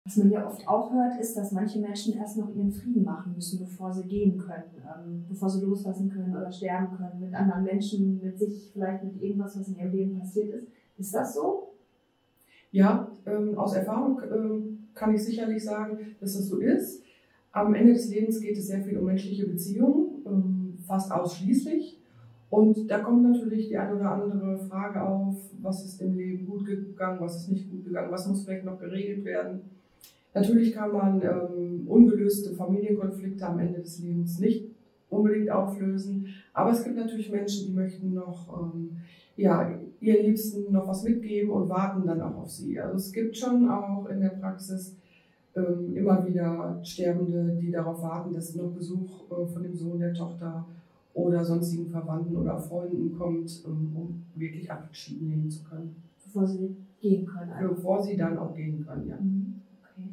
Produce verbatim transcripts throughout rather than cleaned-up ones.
Was man ja oft auch hört, ist, dass manche Menschen erst noch ihren Frieden machen müssen, bevor sie gehen können, ähm, bevor sie loslassen können oder sterben können, mit anderen Menschen, mit sich, vielleicht mit irgendwas, was in ihrem Leben passiert ist. Ist das so? Ja, ähm, aus Erfahrung ähm, kann ich sicherlich sagen, dass das so ist. Am Ende des Lebens geht es sehr viel um menschliche Beziehungen, ähm, fast ausschließlich. Und da kommt natürlich die eine oder andere Frage auf, was ist im Leben gut gegangen, was ist nicht gut gegangen, was muss vielleicht noch geregelt werden. Natürlich kann man ähm, ungelöste Familienkonflikte am Ende des Lebens nicht unbedingt auflösen, aber es gibt natürlich Menschen, die möchten noch ähm, ja, ihren Liebsten noch was mitgeben und warten dann auch auf sie. Also es gibt schon auch in der Praxis ähm, immer wieder Sterbende, die darauf warten, dass noch Besuch äh, von dem Sohn, der Tochter oder sonstigen Verwandten oder Freunden kommt, ähm, um wirklich Abschied nehmen zu können. Bevor sie gehen können. Also. Bevor sie dann auch gehen können, ja. Okay.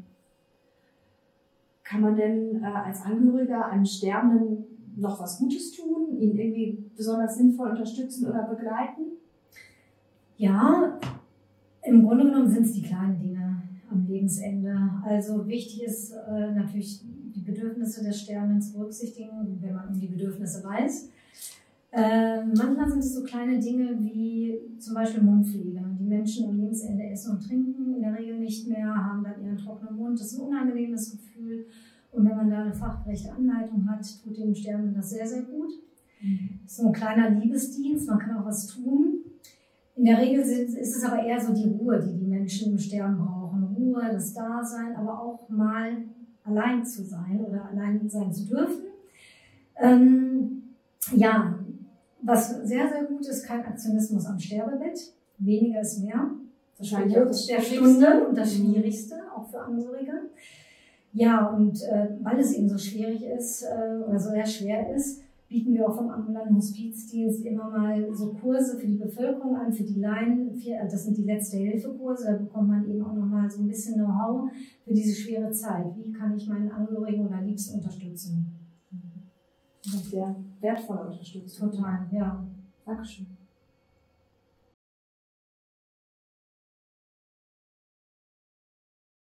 Kann man denn äh, als Angehöriger einem Sterbenden noch was Gutes tun, ihn irgendwie besonders sinnvoll unterstützen oder begleiten? Ja, im Grunde genommen sind es die kleinen Dinge am Lebensende. Also wichtig ist äh, natürlich die Bedürfnisse des Sterbenden zu berücksichtigen, wenn man um die Bedürfnisse weiß. Äh, manchmal sind es so kleine Dinge wie zum Beispiel Mundpflege. Die Menschen am Lebensende essen und trinken in der Regel nicht mehr, haben dann ihren trockenen Mund. Das ist ein unangenehmes Gefühl. Und wenn man da eine fachgerechte Anleitung hat, tut dem Sterbenden das sehr, sehr gut. Mhm. Das ist so ein kleiner Liebesdienst, man kann auch was tun. In der Regel ist es aber eher so die Ruhe, die die Menschen im Sterben brauchen. Ruhe, das Dasein, aber auch mal allein zu sein oder allein sein zu dürfen. Ähm, ja, was sehr, sehr gut ist, kein Aktionismus am Sterbebett. Weniger ist mehr. Wahrscheinlich auch das Schwierigste und das Schwierigste, auch für Angehörige. Ja, und äh, weil es eben so schwierig ist äh, oder so sehr schwer ist, bieten wir auch vom ambulanten Hospizdienst immer mal so Kurse für die Bevölkerung an, für die Laien. Das sind die Letzte-Hilfe-Kurse, da bekommt man eben auch nochmal so ein bisschen Know-how für diese schwere Zeit. Wie kann ich meinen Angehörigen oder Liebsten unterstützen? Das ist sehr wertvolle Unterstützung. Total, ja. Dankeschön.